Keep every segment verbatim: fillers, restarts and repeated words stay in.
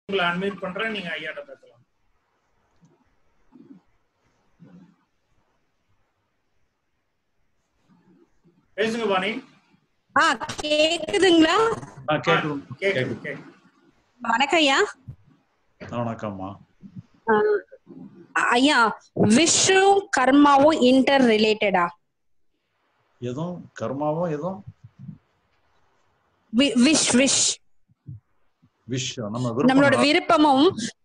உங்களை அன்மியூட் பண்றேன், நீங்க ஐயாட்ட பேசலாம். பேசுங்க பாணி. ஆ கேக்குதுங்களா? ஆ கேக்குது கேக்குது கேக்குது. வணக்கம் ஐயா. வணக்கம்மா. ஐயா, விஷும் கர்மாவும் இன்டர் ரிலேட்டடா? எதுவும் கர்மாவும் எதுவும் விஷ் விஷ் விஷ் நம்ம நம்மளோட விருப்பமும்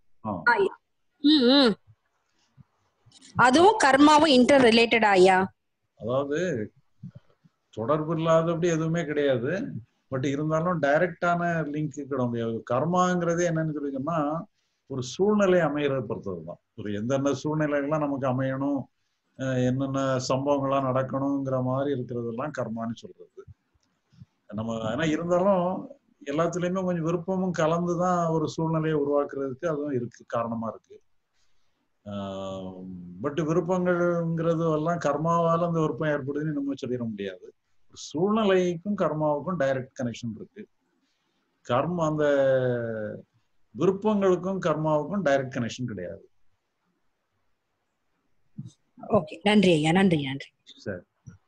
அதுவும் கர்மாவும் இன்டர் ரிலேட்டடா ஐயா? அதாவது தொடர்பு இல்லாதபடி எதுவுமே கிடையாது. பட் இருந்தாலும் டைரக்டான லிங்க் கிட முடியாது. கர்மாங்கிறதே என்னன்னு சொல்லிங்கன்னா ஒரு சூழ்நிலை அமைகிறத பொறுத்ததுதான். ஒரு எந்தெந்த சூழ்நிலைகள்லாம் நமக்கு அமையணும், என்னென்ன சம்பவங்கள்லாம் நடக்கணுங்கிற மாதிரி இருக்கிறதெல்லாம் கர்மான்னு சொல்றது. நம்ம ஆனா இருந்தாலும் எல்லாத்துலயுமே கொஞ்சம் விருப்பமும் கலந்துதான் ஒரு சூழ்நிலையை உருவாக்குறதுக்கு அதுவும் இருக்கு, காரணமா இருக்கு. ஆஹ் பட் விருப்பங்கள்ங்கிறது எல்லாம் கர்மாவால அந்த விருப்பம் ஏற்படுதுன்னு நம்ம சொல்லிட முடியாது. சூழ்நிலைக்கும் கர்மாவுக்கும் டைரக்ட் கனெக்ஷன் இருக்கு. கர்மா அந்த விருப்பங்களுக்கும் கர்மாவுக்கும் டைரக்ட் கனெக்ஷன் கிடையாது. ஓகே, நன்றி ஐயா. நன்றி நன்றி. சரி,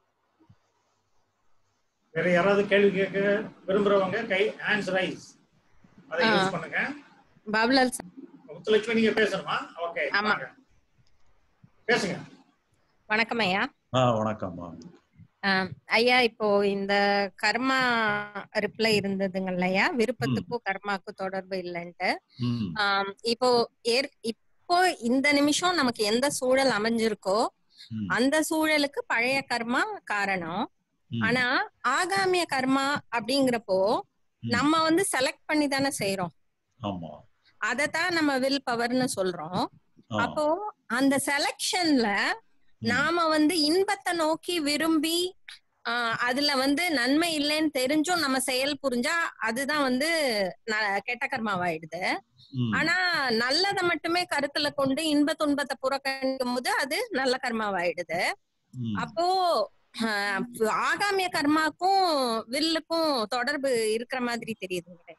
வேற யாராவது கேள்வி கேட்க விரும்புறவங்க கை ஹேண்ட்ஸ் ரைஸ் அதை யூஸ் பண்ணுங்க. பாபுலால் முத்துலட்சுமி நீங்க பேசணுமா? ஓகே, வாங்க பேசுங்க. வணக்கம் ஐயா. ஆ வணக்கம்மா. ஐயா, இப்போ இந்த கர்மா ரிப்ளை இருந்ததுங்கல்லையா, விருப்பத்துக்கும் கர்மாக்கும் தொடர்பு இல்லைன்ட்டு. இப்போ ஏற் இப்போ இந்த நிமிஷம் நமக்கு எந்த சூழல் அமைஞ்சிருக்கோ அந்த சூழலுக்கு பழைய கர்மா காரணம். ஆனா ஆகாமிய கர்மா அப்படிங்கிறப்போ நம்ம வந்து செலக்ட் பண்ணி தானே செய்யறோம். அதத்தான் நம்ம வில் பவர்னு சொல்றோம். அப்போ அந்த செலக்ஷன்ல நாம வந்து இன்பத்தை நோக்கி விரும்பி ஆஹ் அதுல வந்து நன்மை இல்லைன்னு தெரிஞ்சும் நம்ம செயல் புரிஞ்சா அதுதான் வந்து கெட்ட கர்மாவாயிடுது. ஆனா நல்லதை மட்டுமே கருத்துல கொண்டு இன்ப துன்பத்தை புறக்கணிக்கும் போது அது நல்ல கர்மாவாயிடுது. அப்போ ஆகாமிய கர்மாக்கும் வில்லுக்கும் தொடர்பு இருக்கிற மாதிரி தெரியுதுங்க.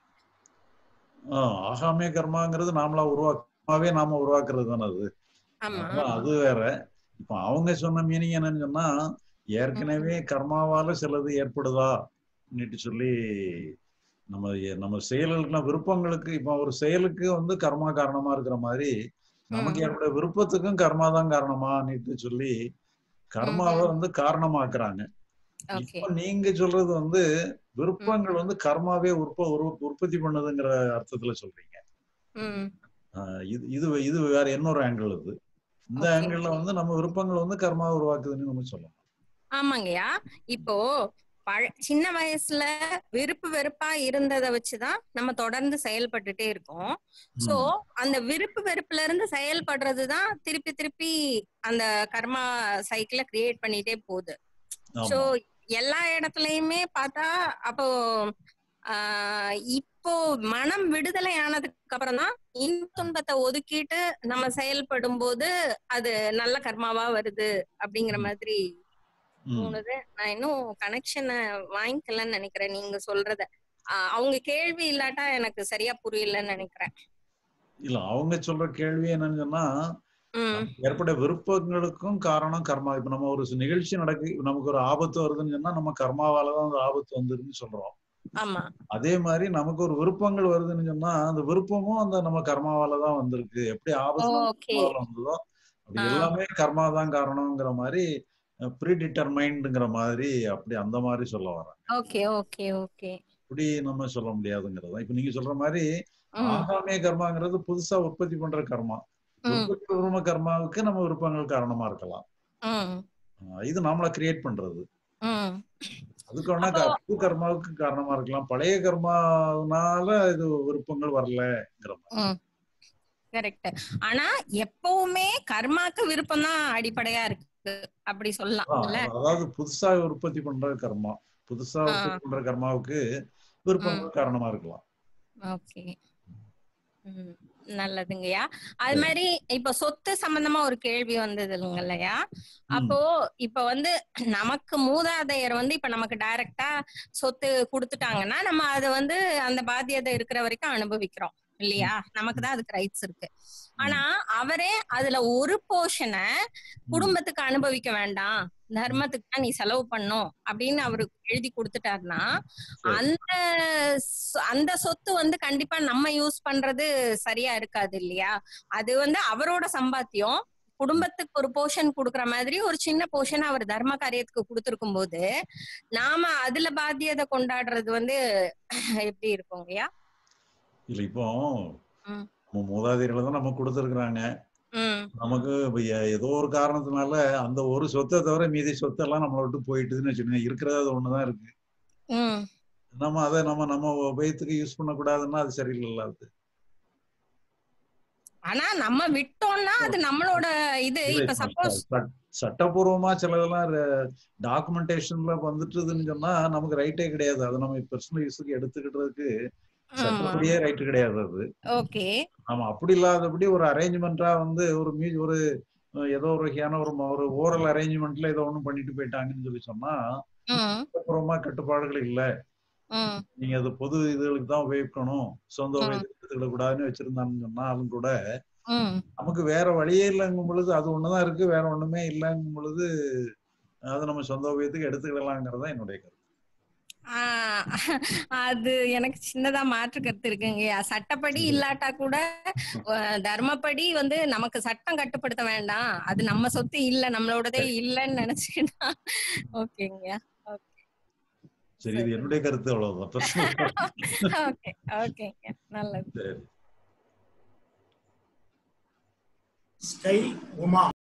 ஆகாமிய கர்மாங்கிறது நாமளா உருவாக்கவே நாம உருவாக்குறது தானே அது. அது வேற. இப்ப அவங்க சொன்ன மீனிங் என்னன்னு சொன்னா, ஏற்கனவே கர்மாவால சிலது ஏற்படுதா சொல்லி நம்ம நம்ம செயல்களுக்கு விருப்பங்களுக்கு இப்ப ஒரு செயலுக்கு வந்து கர்மா காரணமா இருக்கிற மாதிரி நமக்கு ஏற்பட விருப்பத்துக்கும் கர்மா தான் காரணமா சொல்லி கர்மாவை வந்து காரணமாக்குறாங்க. இப்ப நீங்க சொல்றது வந்து விருப்பங்கள் வந்து கர்மாவே உற்ப உற்பத்தி பண்ணுதுங்கிற அர்த்தத்துல சொல்றீங்க. இது இது இது வேற இன்னொரு ஆங்கிள். இது இந்த ஆங்கிள் வந்து நம்ம விருப்பங்கள் வந்து கர்மா உருவாக்குதுன்னு நம்ம சொல்லலாம். ஆமாங்கய்யா. இப்போ சின்ன வயசுல விருப்பு வெறுப்பா இருந்ததை வச்சுதான் நம்ம தொடர்ந்து செயல்பட்டுட்டே இருக்கோம். சோ அந்த விருப்பு வெறுப்புல இருந்து செயல்படுறதுதான் திருப்பி திருப்பி அந்த கர்மா சைக்கிள கிரியேட் பண்ணிட்டே போகுது. சோ எல்லா இடத்துலயுமே பார்த்தா அப்போ ஆஹ் இப்போ மனம் விடுதலை ஆனதுக்கு அப்புறம் தான் இன்ப துன்பத்தை ஒதுக்கிட்டு நம்ம செயல்படும் போது அது நல்ல கர்மாவா வருது அப்படிங்கிற மாதிரி தோணுது. நான் இன்னும் கனெக்ஷனை வாங்கிக்கலன்னு நினைக்கிறேன் நீங்க சொல்றத. ஆஹ் அவங்க கேள்வி இல்லாட்டா எனக்கு சரியா புரியலன்னு நினைக்கிறேன். இல்ல, அவங்க சொல்ற கேள்வி என்னன்னு சொன்னா, ஏற்பட விருப்பங்களுக்கும் காரணம் கர்மா. இப்ப நம்ம ஒரு நிகழ்ச்சி நடக்கு, நமக்கு ஒரு ஆபத்து வருதுன்னு சொன்னா நம்ம கர்மாவாலதான் அந்த ஆபத்து வந்துருன்னு சொல்றோம். அதே மாதிரி நமக்கு ஒரு விருப்பங்கள் வருதுன்னு சொன்னா அந்த விருப்பமும் அந்த நம்ம கர்மாவாலதான் வந்திருக்கு. எப்படி ஆபத்து வந்ததோ அப்படி எல்லாமே கர்மா தான் காரணம்ங்கிற மாதிரி ப்ரீ டிட்டர்மைன்ட்ங்கிற மாதிரி அப்படி அந்த மாதிரி சொல்ல வராங்க. Okay okay okay. இப்படி நம்ம சொல்ல முடியாதுங்கிறதா. இப்ப நீங்க சொல்ற மாதிரி ஆகாமிய கர்மாங்கிறது புதுசா உற்பத்தி பண்ற கர்மா. உற்பத்தி பூர்வ கர்மாவுக்கு நம்ம விருப்பங்கள் காரணமா இருக்கலாம். இது நாமளா கிரியேட் பண்றது. அதுக்கு வேணா புது கர்மாவுக்கு காரணமா இருக்கலாம். பழைய கர்மானால இது விருப்பங்கள் வரலங்கிற மாதிரி. கரெக்ட். ஆனா எப்பவுமே கர்மாக்கு விருப்பம் தான் அடிப்படையா இருக்கு அப்படி சொல்லலாம். அதாவது புதுசா உற்பத்தி பண்ற கர்மா, புதுசா உற்பத்தி பண்ற கர்மாவுக்கு விருப்பங்கள் காரணமா இருக்கலாம். ஓகே, நல்லதுங்கய்யா. அது மாதிரி இப்ப சொத்து சம்பந்தமா ஒரு கேள்வி வந்தது இல்லைங்கய்யா. அப்போ இப்ப வந்து நமக்கு மூதாதையர் வந்து இப்ப நமக்கு டைரக்டா சொத்து கொடுத்துட்டாங்கன்னா நம்ம அதை வந்து அந்த பாத்தியதை இருக்கிற வரைக்கும் அனுபவிக்கிறோம். இல்லையா, நமக்கு தான் அதுக்கு ரைட்ஸ் இருக்கு. ஆனா அவரே அதுல ஒரு போர்ஷனை குடும்பத்துக்கு அனுபவிக்க வேண்டாம், தர்மத்துக்கு தான் நீ செலவு பண்ணும் அப்படின்னு அவரு எழுதி கொடுத்துட்டாருன்னா அந்த அந்த சொத்து வந்து கண்டிப்பா நம்ம யூஸ் பண்றது சரியா இருக்காது இல்லையா. அது வந்து அவரோட சம்பாத்தியம், குடும்பத்துக்கு ஒரு போர்ஷன் குடுக்கற மாதிரி ஒரு சின்ன போர்ஷன் அவர் தர்ம காரியத்துக்கு கொடுத்திருக்கும் போது நாம அதுல பாத்தியதை கொண்டாடுறது வந்து எப்படி இருக்கும் ஐயா? இல்ல இப்போ மூதாதையர்களை தான் நம்ம கொடுத்துருக்குறாங்க. நமக்கு ஏதோ ஒரு காரணத்தினால அந்த ஒரு சொத்தை தவிர மீதி சொத்தெல்லாம் நம்மளை விட்டு போயிட்டுதுன்னு வச்சுக்கோங்க. இருக்கிறது அது ஒண்ணுதான் இருக்கு. நம்ம அதை நம்ம நம்ம உபயோகத்துக்கு யூஸ் பண்ணக்கூடாதுன்னா அது சரியில்லை. அது ஆனா நம்ம விட்டோம்னா அது நம்மளோட இது. இப்ப சப்போஸ் சட்டபூர்வமா சிலதெல்லாம் டாக்குமெண்டேஷன்ல வந்துட்டுதுன்னு சொன்னா நமக்கு ரைட்டே கிடையாது. அதை நம்ம பர்சனல் யூஸுக்கு எடுத்துக்கிட்டதுக்கு சட்டப்படியே ரைட் கிடையாது அது. ஓகே. ஆமா, அப்படி இல்லாதபடி ஒரு அரேஞ்ச்மெண்டா வந்து ஒரு மீ ஒரு ஏதோ ஒரு வகையான ஒரு ஒரு ஓரல் அரேஞ்ச்மெண்ட்ல ஏதோ ஒண்ணு பண்ணிட்டு போயிட்டாங்கன்னு சொல்லி சொன்னா சட்டபூர்வமா கட்டுப்பாடுகள் இல்ல, நீங்க அது பொது இதுகளுக்கு தான் உபயோகிக்கணும், சொந்த உபயோகத்துக்கு எடுத்துக்கிட கூடாதுன்னு வச்சிருந்தாங்கன்னு சொன்னாலும் கூட நமக்கு வேற வழியே இல்லைங்கும் பொழுது அது ஒண்ணுதான் இருக்கு, வேற ஒண்ணுமே இல்லைங்கும் பொழுது அதை நம்ம சொந்த உபயோகத்துக்கு எடுத்துக்கிடலாங்கிறதா என்னுடைய கருத்து. அது எனக்கு சின்னதா மாற்று கருத்து இருக்குங்க. சட்டப்படி இல்லாட்டா கூட தர்மப்படி வந்து நமக்கு சட்டம் கட்டுப்படுத்த வேண்டாம், அது நம்ம சொத்து இல்ல, நம்மளோடதே இல்லன்னு நினைச்சுக்கிட்டா ஓகேங்க. சரி, இது என்னுடைய கருத்து, அவ்வளவுதான். ஓகே ஓகேங்க, நல்லது. ஸ்கை உமா.